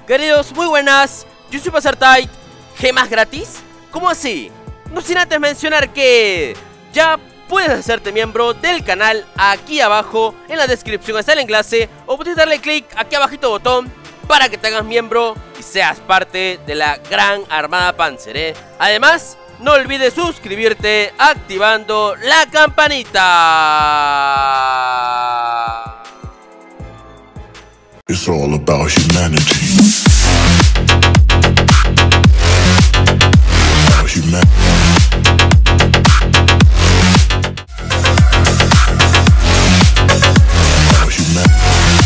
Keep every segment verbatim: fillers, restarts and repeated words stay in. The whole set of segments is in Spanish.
Queridos, muy buenas, yo soy Pasartite. ¿Gemas gratis? ¿Cómo así? No sin antes mencionar que ya puedes hacerte miembro del canal. Aquí abajo en la descripción está el enlace, o puedes darle clic aquí abajito botón para que te hagas miembro y seas parte de la gran armada Panzer, ¿eh? Además, no olvides suscribirte activando la campanita. It's all about humanity. About humanity. About humanity.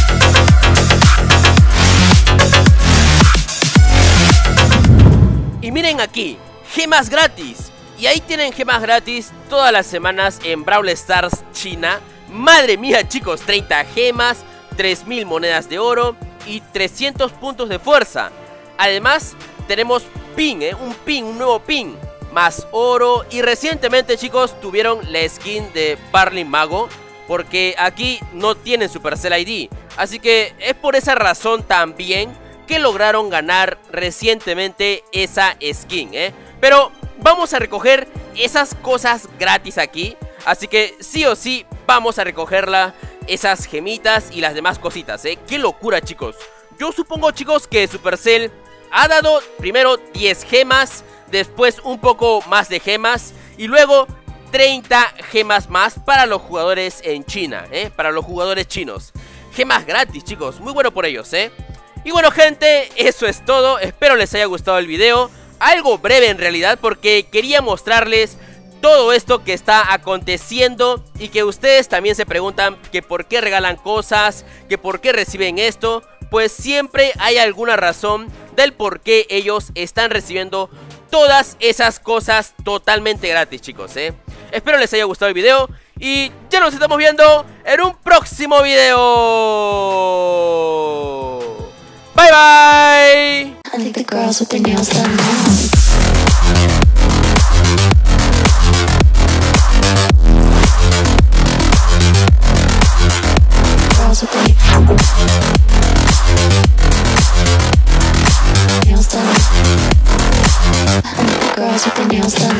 Y miren aquí, gemas gratis. Y ahí tienen gemas gratis todas las semanas en Brawl Stars China. Madre mía, chicos, treinta gemas, tres mil monedas de oro y trescientos puntos de fuerza. Además, tenemos pin, ¿eh? un pin, un nuevo pin, más oro. Y recientemente, chicos, tuvieron la skin de Barley Mago, porque aquí no tienen Supercell I D. Así que es por esa razón también que lograron ganar recientemente esa skin, ¿eh? Pero vamos a recoger esas cosas gratis aquí. Así que sí o sí vamos a recogerla, esas gemitas y las demás cositas, ¿eh? ¡Qué locura, chicos! Yo supongo, chicos, que Supercell ha dado primero diez gemas, después un poco más de gemas y luego treinta gemas más para los jugadores en China, ¿eh? Para los jugadores chinos. Gemas gratis, chicos, muy bueno por ellos, ¿eh? Y bueno, gente, eso es todo. Espero les haya gustado el video. Algo breve en realidad, porque quería mostrarles todo esto que está aconteciendo y que ustedes también se preguntan que por qué regalan cosas, que por qué reciben esto. Pues siempre hay alguna razón del por qué ellos están recibiendo todas esas cosas totalmente gratis, chicos, ¿eh? Espero les haya gustado el video y ya nos estamos viendo en un próximo video. Bye bye. I think the girls with their nails done now. Girls with their nails done. I think the girls with their nails done.